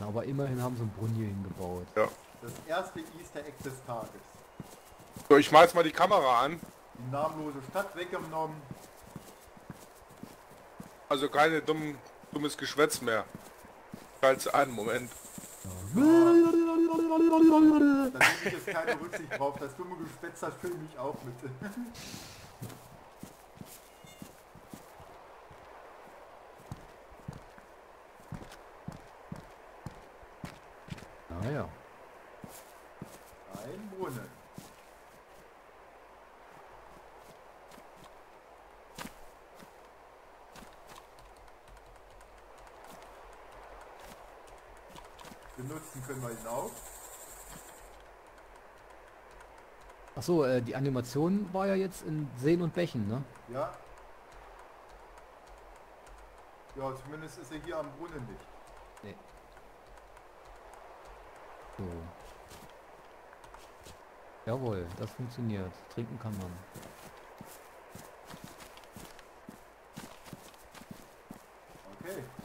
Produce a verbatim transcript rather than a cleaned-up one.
aber immerhin haben sie einen Brunnen hier hingebaut. Ja. Das erste Easter Egg des Tages. So, ich mach jetzt mal die Kamera an. Die namenlose Stadt weggenommen. Also keine dumm, dummes Geschwätz mehr. Falls einen Moment. Da nehme ich jetzt keine Rücksicht drauf. Das dumme Geschwätz, das filme ich auch mit. Naja. Ein Brunnen. Benutzen können wir ihn auch. Achso, äh, die Animation war ja jetzt in Seen und Bächen, ne? Ja. Ja, zumindest ist er hier am Brunnen nicht. Nee. So. Jawohl, das funktioniert. Trinken kann man. Okay.